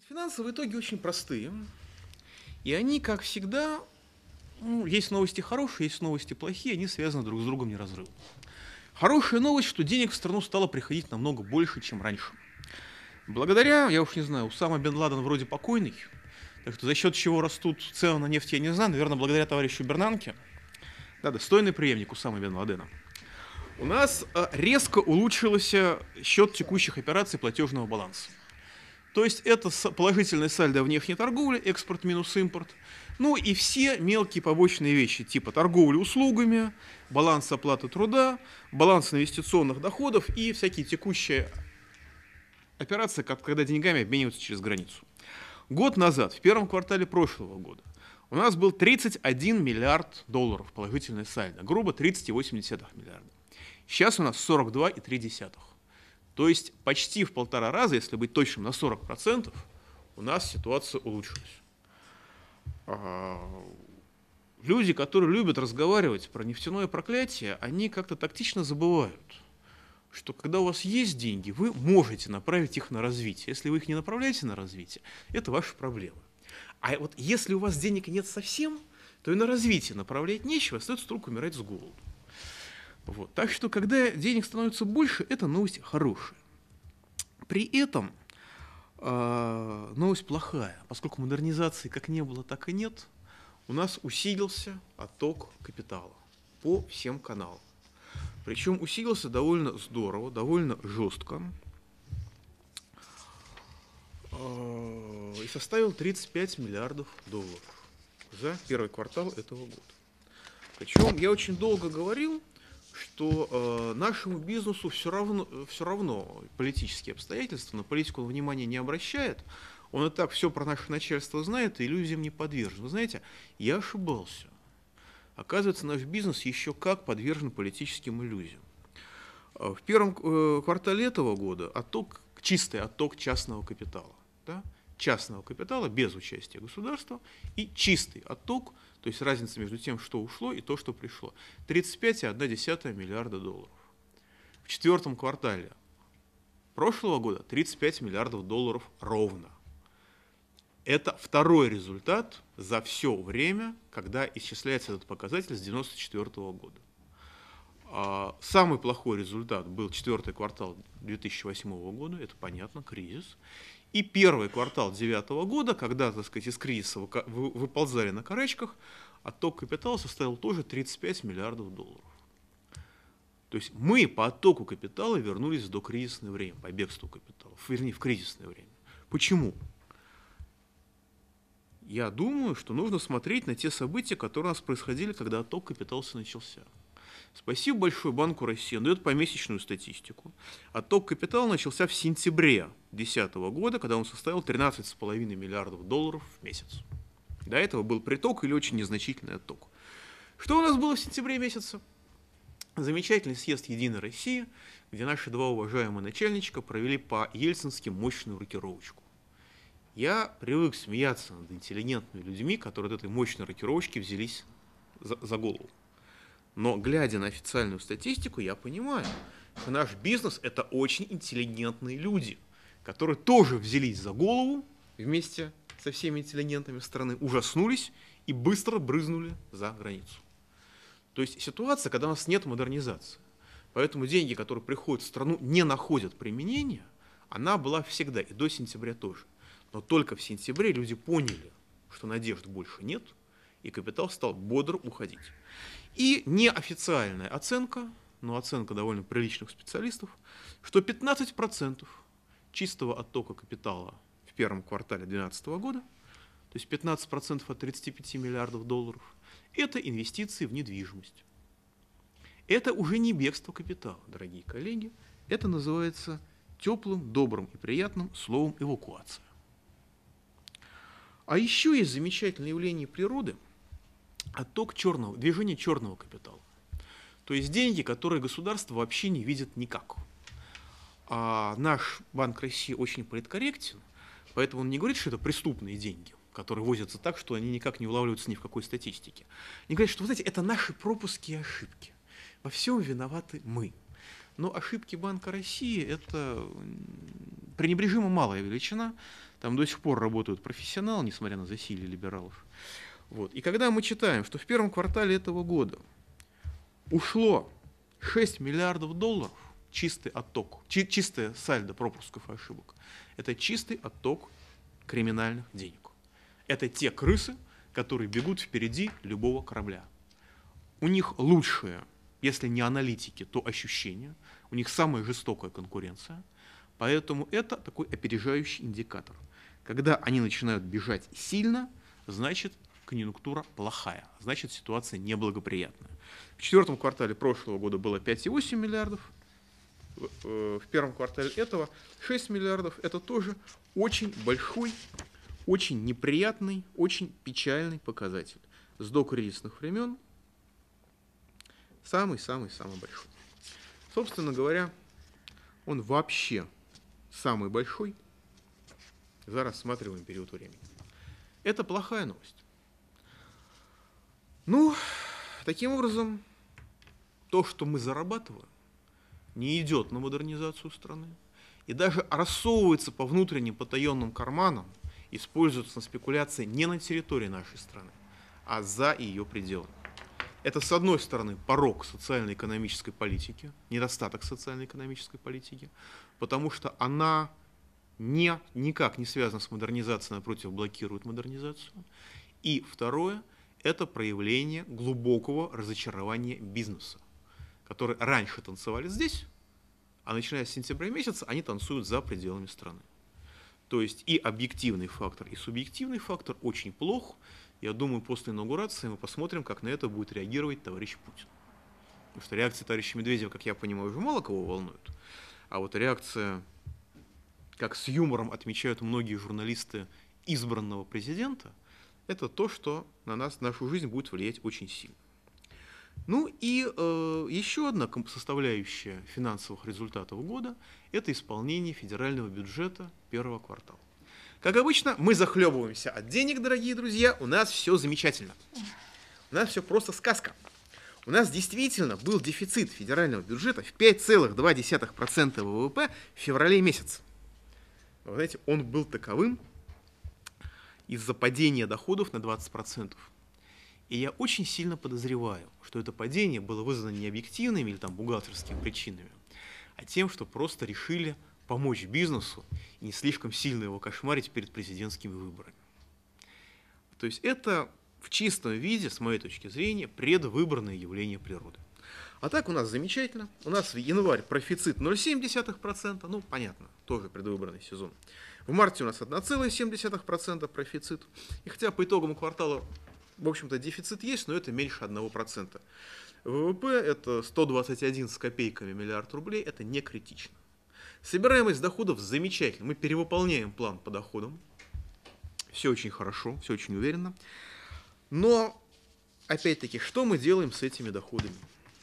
Финансовые итоги очень простые, и они, как всегда, есть новости хорошие, есть новости плохие, они связаны друг с другом неразрывно. Хорошая новость, что денег в страну стало приходить намного больше, чем раньше. Благодаря, я уж не знаю, Усама бен Ладен вроде покойный, так что за счет чего растут цены на нефть, я не знаю, наверное, благодаря товарищу Бернанке, да, достойный преемник Усама бен Ладена. У нас резко улучшился счет текущих операций платежного баланса. То есть это положительное сальдо внешней торговли, экспорт минус импорт. Ну и все мелкие побочные вещи, типа торговли услугами, баланс оплаты труда, баланс инвестиционных доходов и всякие текущие операции, когда деньгами обмениваются через границу. Год назад, в первом квартале прошлого года, у нас был 31 миллиард долларов положительное сальдо, грубо 30,8 миллиарда. Сейчас у нас 42,3. То есть почти в 1,5 раза, если быть точным, на 40% у нас ситуация улучшилась. Люди, которые любят разговаривать про нефтяное проклятие, они как-то тактично забывают, что когда у вас есть деньги, вы можете направить их на развитие. Если вы их не направляете на развитие, это ваша проблема. А вот если у вас денег нет совсем, то и на развитие направлять нечего, остается только умирать с голоду. Вот. Так что, когда денег становится больше, это новость хорошая. При этом новость плохая, поскольку модернизации как не было, так и нет, у нас усилился отток капитала по всем каналам. Причем усилился довольно здорово, довольно жестко и составил 35 миллиардов долларов за первый квартал этого года. Причем я очень долго говорил, что нашему бизнесу все равно политические обстоятельства, на политику он внимания не обращает, он и так все про наше начальство знает и иллюзиям не подвержен. Вы знаете, я ошибался. Оказывается, наш бизнес еще как подвержен политическим иллюзиям. В первом квартале этого года чистый отток частного капитала. Да? Частного капитала без участия государства и чистый отток, то есть разница между тем, что ушло, и то, что пришло. 35,1 миллиарда долларов. В четвертом квартале прошлого года 35 миллиардов долларов ровно. Это второй результат за все время, когда исчисляется этот показатель с 1994 года. Самый плохой результат был четвертый квартал 2008 года, это понятно, кризис. И первый квартал 2009 года, когда, так сказать, из кризиса выползали на карачках, отток капитала составил тоже 35 миллиардов долларов. То есть мы по оттоку капитала вернулись в докризисное время, по бегству капитала, вернее, в кризисное время. Почему? Я думаю, что нужно смотреть на те события, которые у нас происходили, когда отток капитала начался. Спасибо большое Банку России, он дает помесячную статистику. Отток капитала начался в сентябре 2010 года, когда он составил 13,5 миллиардов долларов в месяц. До этого был приток или очень незначительный отток. Что у нас было в сентябре месяце? Замечательный съезд Единой России, где наши два уважаемых начальничка провели по-ельцински мощную рокировочку. Я привык смеяться над интеллигентными людьми, которые от этой мощной рокировочки взялись за голову. Но, глядя на официальную статистику, я понимаю, что наш бизнес – это очень интеллигентные люди, которые тоже взялись за голову вместе со всеми интеллигентами страны, ужаснулись и быстро брызнули за границу. То есть ситуация, когда у нас нет модернизации. Поэтому деньги, которые приходят в страну, не находят применения, она была всегда, и до сентября тоже. Но только в сентябре люди поняли, что надежд больше нет, и капитал стал бодро уходить. И неофициальная оценка, но оценка довольно приличных специалистов, что 15% чистого оттока капитала в первом квартале 2012 года, то есть 15% от 35 миллиардов долларов, это инвестиции в недвижимость. Это уже не бегство капитала, дорогие коллеги, это называется теплым, добрым и приятным словом эвакуация. А еще есть замечательное явление природы – движение черного капитала. То есть деньги, которые государство вообще не видит никак. А наш Банк России очень политкорректен, поэтому он не говорит, что это преступные деньги, которые возятся так, что они никак не улавливаются ни в какой статистике. Они говорят, что, вы знаете, это наши пропуски и ошибки. Во всем виноваты мы. Но ошибки Банка России – это пренебрежимо малая величина. Там до сих пор работают профессионалы, несмотря на засилие либералов. Вот. И когда мы читаем, что в первом квартале этого года ушло 6 миллиардов долларов, чистый отток, чистое сальдо пропусков и ошибок, это чистый отток криминальных денег. Это те крысы, которые бегут впереди любого корабля. У них лучшие, если не аналитики, то ощущения, у них самая жестокая конкуренция, поэтому это такой опережающий индикатор. Когда они начинают бежать сильно, значит конъюнктура плохая, значит ситуация неблагоприятная. В четвертом квартале прошлого года было 5,8 миллиардов, в первом квартале этого 6 миллиардов. Это тоже очень большой, очень неприятный, очень печальный показатель. С докризисных времен самый-самый-самый большой. Собственно говоря, он вообще самый большой за рассматриваемый период времени. Это плохая новость. Ну, таким образом, то, что мы зарабатываем, не идет на модернизацию страны и даже рассовывается по внутренним потаенным карманам, используется на спекуляции не на территории нашей страны, а за ее пределами. Это, с одной стороны, порок социально-экономической политики, недостаток социально-экономической политики, потому что она никак не связана с модернизацией, напротив, блокирует модернизацию. И второе – это проявление глубокого разочарования бизнеса, которые раньше танцевали здесь, а начиная с сентября месяца они танцуют за пределами страны. То есть и объективный фактор, и субъективный фактор очень плох. Я думаю, после инаугурации мы посмотрим, как на это будет реагировать товарищ Путин. Потому что реакция товарища Медведева, как я понимаю, уже мало кого волнует. А вот реакция, как с юмором отмечают многие журналисты избранного президента, это то, что на нашу жизнь будет влиять очень сильно. Ну и еще одна составляющая финансовых результатов года – это исполнение федерального бюджета первого квартала. Как обычно, мы захлебываемся от денег, дорогие друзья, у нас все замечательно. У нас все просто сказка. У нас действительно был дефицит федерального бюджета в 5,2% ВВП в феврале месяце. Вы знаете, он был таковым из-за падения доходов на 20%. И я очень сильно подозреваю, что это падение было вызвано не объективными или там бухгалтерскими причинами, а тем, что просто решили помочь бизнесу и не слишком сильно его кошмарить перед президентскими выборами. То есть это в чистом виде, с моей точки зрения, предвыборное явление природы. А так у нас замечательно. У нас в январь профицит 0,7%, ну понятно, тоже предвыборный сезон. В марте у нас 1,7% профицит. И хотя по итогам квартала, в общем-то, дефицит есть, но это меньше 1%. ВВП это 121 с копейками миллиард рублей, это не критично. Собираемость доходов замечательна. Мы перевыполняем план по доходам. Все очень хорошо, все очень уверенно. Но, опять-таки, что мы делаем с этими доходами?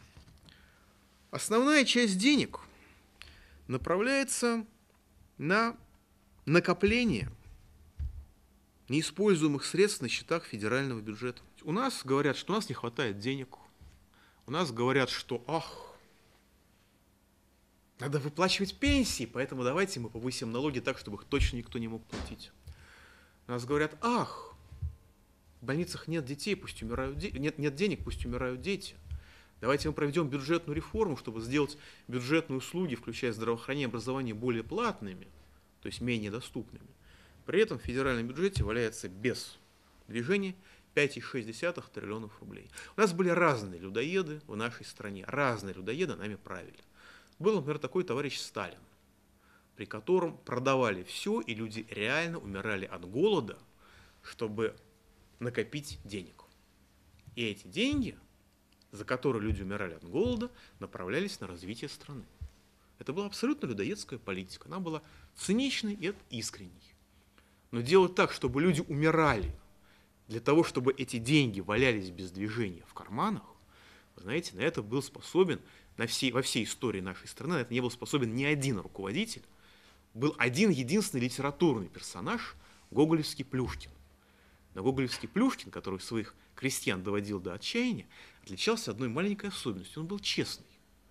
Основная часть денег направляется на накопление неиспользуемых средств на счетах федерального бюджета. У нас говорят, что у нас не хватает денег. У нас говорят, что надо выплачивать пенсии, поэтому давайте мы повысим налоги так, чтобы их точно никто не мог платить. У нас говорят, в больницах нет детей, пусть умирают нет денег, пусть умирают дети. Давайте мы проведем бюджетную реформу, чтобы сделать бюджетные услуги, включая здравоохранение и образование, более платными, то есть менее доступными. При этом в федеральном бюджете валяется без движения 5,6 триллионов рублей. У нас были разные людоеды в нашей стране, разные людоеды нами правили. Был, например, такой товарищ Сталин, при котором продавали все, и люди реально умирали от голода, чтобы накопить денег. И эти деньги, за которые люди умирали от голода, направлялись на развитие страны. Это была абсолютно людоедская политика. Она была циничной и искренней. Но делать так, чтобы люди умирали, для того, чтобы эти деньги валялись без движения в карманах, вы знаете, на это был способен во всей истории нашей страны, на это не был способен ни один руководитель. Был один единственный литературный персонаж – гоголевский Плюшкин. Но гоголевский Плюшкин, который своих крестьян доводил до отчаяния, отличался одной маленькой особенностью. Он был честный.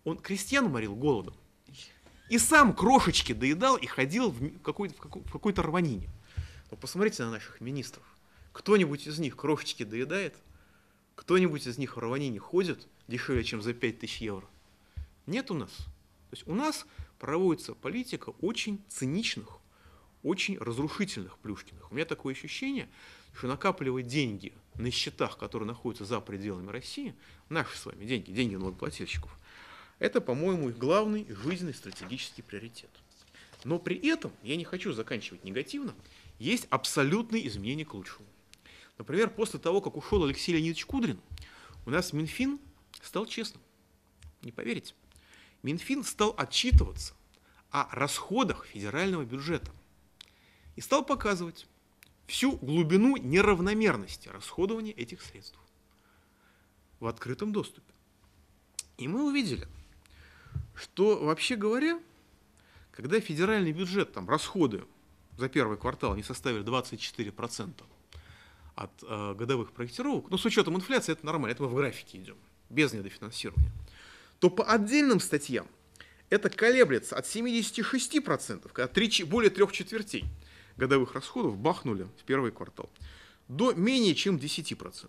Он крестьян морил голодом. И сам крошечки доедал и ходил в какой-то рванине. Но посмотрите на наших министров. Кто-нибудь из них крошечки доедает? Кто-нибудь из них в рванине ходит дешевле, чем за 5000 евро? Нет у нас. То есть у нас проводится политика очень циничных, очень разрушительных Плюшкиных. У меня такое ощущение, что накапливать деньги на счетах, которые находятся за пределами России, наши с вами деньги, деньги налогоплательщиков, это, по-моему, их главный жизненный стратегический приоритет. Но при этом, я не хочу заканчивать негативно, есть абсолютные изменения к лучшему. Например, после того, как ушел Алексей Леонидович Кудрин, у нас Минфин стал честным. Не поверите. Минфин стал отчитываться о расходах федерального бюджета и стал показывать всю глубину неравномерности расходования этих средств в открытом доступе. И мы увидели, что, вообще говоря, когда федеральный бюджет, там, расходы за первый квартал не составили 24% от годовых проектировок, но с учетом инфляции это нормально, это мы в графике идем, без недофинансирования, то по отдельным статьям это колеблется от 76%, когда более 3/4 годовых расходов бахнули в первый квартал, до менее чем 10%.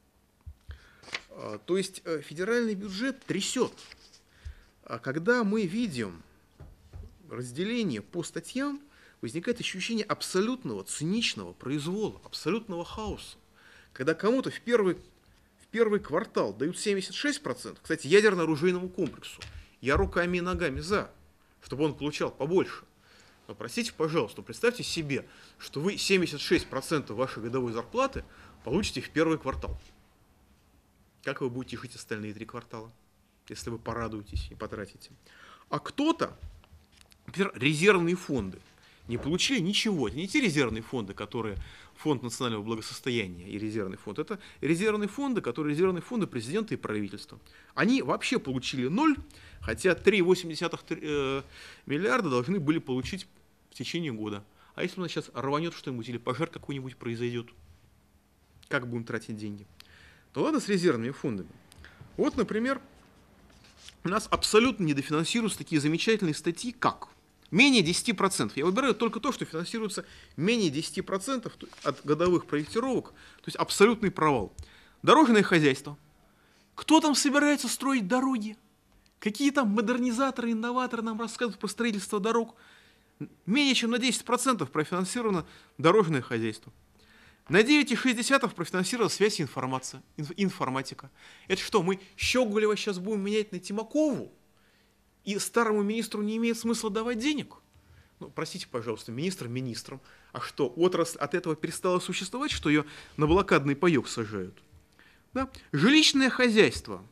То есть федеральный бюджет трясет. А когда мы видим разделение по статьям, возникает ощущение абсолютного циничного произвола, абсолютного хаоса. Когда кому-то в первый квартал дают 76%, кстати, ядерно-оружейному комплексу, я руками и ногами за, чтобы он получал побольше. Но простите, пожалуйста, представьте себе, что вы 76% вашей годовой зарплаты получите в первый квартал. Как вы будете жить остальные 3 квартала, если вы порадуетесь и потратите? А кто-то, например, резервные фонды, не получили ничего. Это не те резервные фонды, которые фонд национального благосостояния и резервный фонд. Это резервные фонды, которые резервные фонды президента и правительства. Они вообще получили 0, хотя 3,8 миллиарда должны были получить в течение года. А если у нас сейчас рванет что-нибудь или пожар какой-нибудь произойдет, как будем тратить деньги? Ну ладно с резервными фондами. Вот, например, у нас абсолютно недофинансируются такие замечательные статьи, как менее 10%. Я выбираю только то, что финансируется менее 10% от годовых проектировок, то есть абсолютный провал. Дорожное хозяйство. Кто там собирается строить дороги? Какие там модернизаторы, инноваторы нам рассказывают про строительство дорог? Менее чем на 10% профинансировано дорожное хозяйство. На 9,6% профинансировала связь и информатика. Это что, мы Щеголева сейчас будем менять на Тимакову? И старому министру не имеет смысла давать денег? Ну, простите, пожалуйста, министр министром. А что, отрасль от этого перестала существовать, что ее на блокадный паёк сажают? Да? Жилищное хозяйство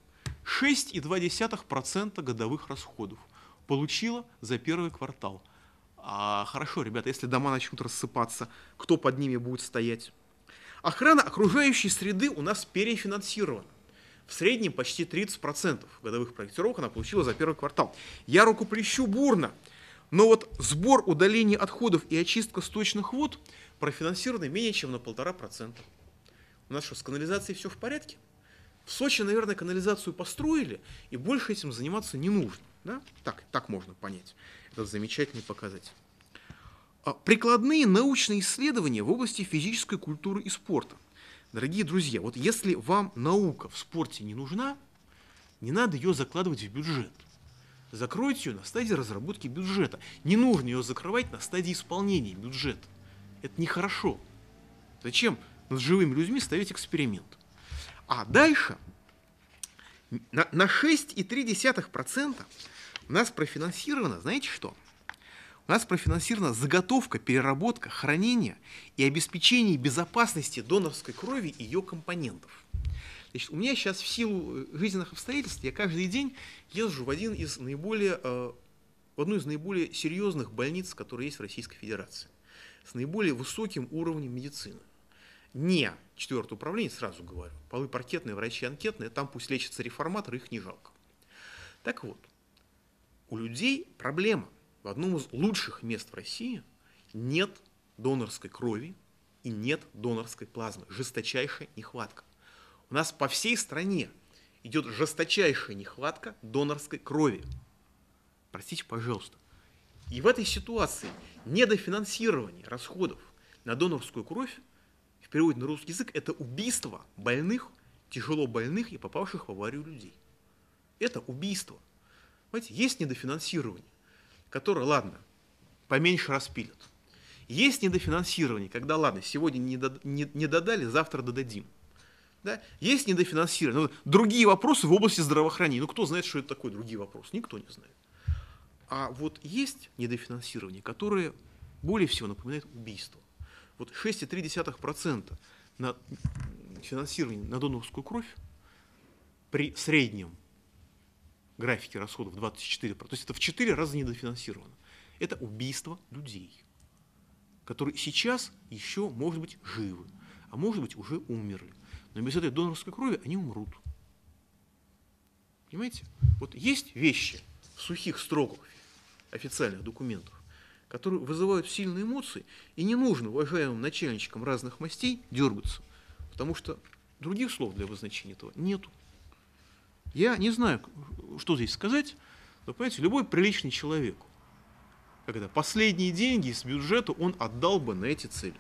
6,2% годовых расходов получило за первый квартал. Хорошо, ребята, если дома начнут рассыпаться, кто под ними будет стоять? Охрана окружающей среды у нас перефинансирована. В среднем почти 30% годовых проектировок она получила за первый квартал. Я рукоплещу бурно, но вот сбор удаления отходов и очистка сточных вод профинансированы менее чем на 1,5%. У нас что, с канализацией все в порядке? В Сочи, наверное, канализацию построили, и больше этим заниматься не нужно. Да? Так можно понять этот замечательный показатель. Прикладные научные исследования в области физической культуры и спорта. Дорогие друзья, вот если вам наука в спорте не нужна, не надо ее закладывать в бюджет. Закройте ее на стадии разработки бюджета. Не нужно ее закрывать на стадии исполнения бюджета. Это нехорошо. Зачем над живыми людьми ставить эксперимент? А дальше на 6,3% у нас профинансировано, знаете что? У нас профинансирована заготовка, переработка, хранение и обеспечение безопасности донорской крови и ее компонентов. Значит, у меня сейчас в силу жизненных обстоятельств я каждый день езжу в одну из наиболее серьезных больниц, которые есть в Российской Федерации, с наиболее высоким уровнем медицины. Не 4-е управление, сразу говорю, полы паркетные, врачи анкетные, там пусть лечатся реформаторы, их не жалко. Так вот, у людей проблема. В одном из лучших мест в России нет донорской крови и нет донорской плазмы. Жесточайшая нехватка. У нас по всей стране идет жесточайшая нехватка донорской крови. Простите, пожалуйста. И в этой ситуации недофинансирование расходов на донорскую кровь, в переводе на русский язык, это убийство больных, тяжело больных и попавших в аварию людей. Это убийство. Понимаете, есть недофинансирование, которое, ладно, поменьше распилят. Есть недофинансирование, когда, ладно, сегодня не додали, завтра додадим. Да? Есть недофинансирование. Но другие вопросы в области здравоохранения. Ну, кто знает, что это такое другие вопросы? Никто не знает. А вот есть недофинансирование, которое более всего напоминает убийство. Вот 6,3% на финансирование на донорскую кровь при среднем графике расходов 24%, то есть это в 4 раза недофинансировано. Это убийство людей, которые сейчас еще, может быть, живы, а может быть, уже умерли. Но без этой донорской крови они умрут. Понимаете? Вот есть вещи в сухих строках официальных документов, которые вызывают сильные эмоции, и не нужно уважаемым начальничкам разных мастей дергаться, потому что других слов для обозначения этого нету. Я не знаю, что здесь сказать, но, понимаете, любой приличный человек, когда последние деньги из бюджета он отдал бы на эти цели.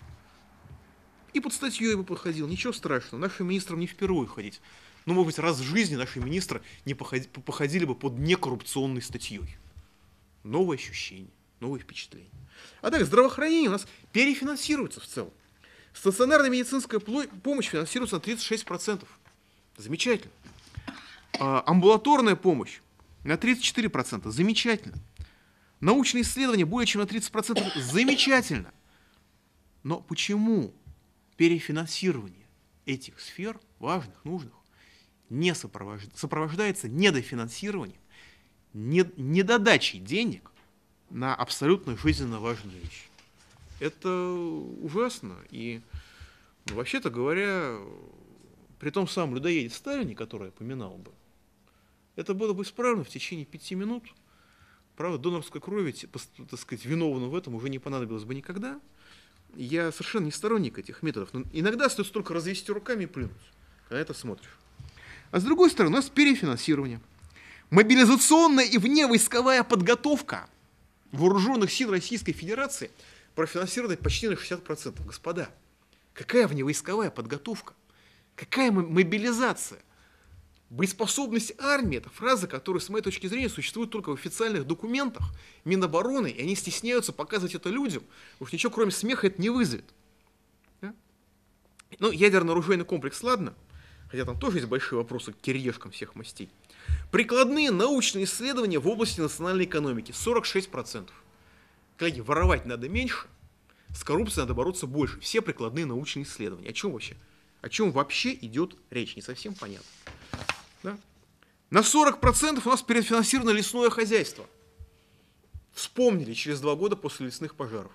И под статьей бы походил, ничего страшного, нашим министрам не впервые ходить. Ну, может быть, раз в жизни наши министры не походили бы под некоррупционной статьей. Новые ощущения, новые впечатления. А так, здравоохранение у нас перефинансируется в целом. Стационарная медицинская помощь финансируется на 36%. Замечательно. Амбулаторная помощь на 34%. Замечательно. Научные исследования более чем на 30%. Замечательно. Но почему перефинансирование этих сфер, важных, нужных, не сопровождается недофинансированием, недодачей денег на абсолютно жизненно важные вещи? Это ужасно. И, вообще-то говоря, при том самом людоеде Сталине, который я поминал бы, это было бы исправлено в течение 5 минут. Правда, донорской крови, так сказать, виновным в этом уже не понадобилось бы никогда. Я совершенно не сторонник этих методов. Но иногда стоит только развести руками и плюнуть, когда это смотришь. А с другой стороны, у нас перефинансирование. Мобилизационная и вневойсковая подготовка вооруженных сил Российской Федерации профинансирована почти на 60%. Господа, какая вневойсковая подготовка? Какая мобилизация? Боеспособность армии – это фраза, которая, с моей точки зрения, существует только в официальных документах Минобороны, и они стесняются показывать это людям, уж ничего кроме смеха это не вызовет. Да? Ну, ядерно-оружейный комплекс, ладно, хотя там тоже есть большие вопросы к кириешкам всех мастей. Прикладные научные исследования в области национальной экономики – 46%. Коллеги, воровать надо меньше, с коррупцией надо бороться больше. Все прикладные научные исследования. О чем вообще? О чем вообще идет речь? Не совсем понятно. Да? На 40% у нас перефинансировано лесное хозяйство. Вспомнили через 2 года после лесных пожаров.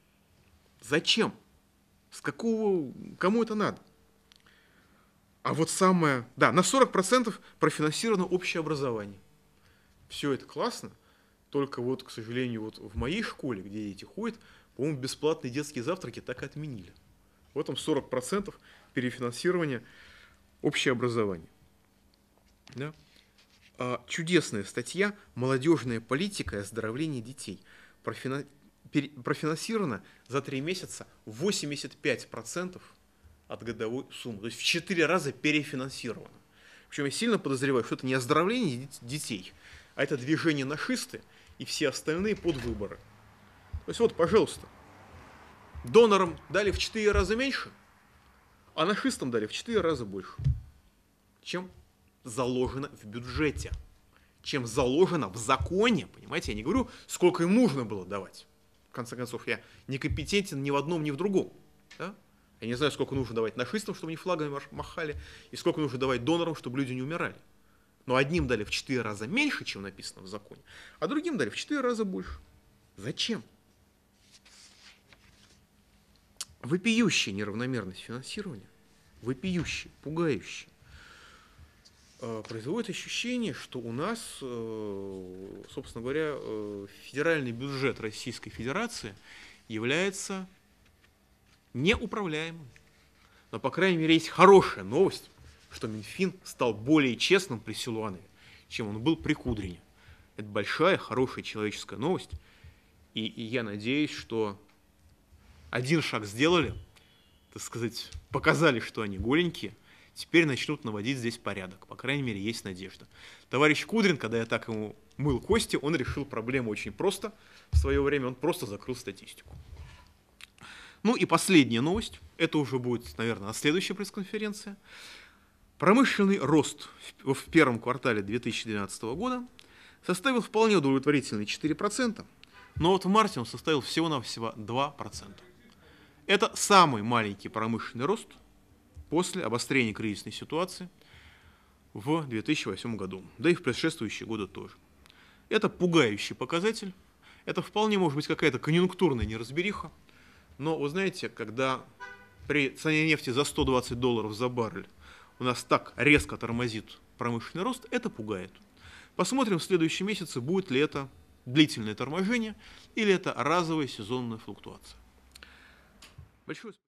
Зачем? С какого? Кому это надо? А вот самое... Да, на 40% профинансировано общее образование. Все это классно, только вот, к сожалению, вот в моей школе, где дети ходят, по-моему, бесплатные детские завтраки так и отменили. В этом 40% перефинансирования общее образование. Да? Чудесная статья «Молодежная политика и оздоровление детей». Профинансировано за 3 месяца 85% от годовой суммы. То есть в 4 раза перефинансировано. Причем я сильно подозреваю, что это не оздоровление детей, а это движение нашисты и все остальные подвыборы. То есть вот, пожалуйста, донорам дали в 4 раза меньше, а нашистам дали в 4 раза больше, чем заложено в бюджете, чем заложено в законе. Понимаете, я не говорю, сколько им нужно было давать. В конце концов, я не компетентен ни в одном, ни в другом. Да? Я не знаю, сколько нужно давать нашистам, чтобы они флагами махали, и сколько нужно давать донорам, чтобы люди не умирали. Но одним дали в 4 раза меньше, чем написано в законе, а другим дали в 4 раза больше. Зачем? Вопиющая неравномерность финансирования, вопиющая, пугающая, производит ощущение, что у нас, собственно говоря, федеральный бюджет Российской Федерации является неуправляемым. Но, по крайней мере, есть хорошая новость, что Минфин стал более честным при Силуанове, чем он был при Кудрине. Это большая, хорошая человеческая новость. И я надеюсь, что один шаг сделали, так сказать, показали, что они голенькие, теперь начнут наводить здесь порядок. По крайней мере, есть надежда. Товарищ Кудрин, когда я так ему мыл кости, он решил проблему очень просто. В свое время он просто закрыл статистику. Ну и последняя новость. Это уже будет, наверное, на следующей пресс-конференции. Промышленный рост в первом квартале 2012 года составил вполне удовлетворительные 4%, но вот в марте он составил всего-навсего 2%. Это самый маленький промышленный рост после обострения кризисной ситуации в 2008 году, да и в предшествующие годы тоже. Это пугающий показатель, это вполне может быть какая-то конъюнктурная неразбериха, но вы знаете, когда при цене нефти за $120 за баррель у нас так резко тормозит промышленный рост, это пугает. Посмотрим в следующие месяцы, будет ли это длительное торможение или это разовая сезонная флуктуация. Большое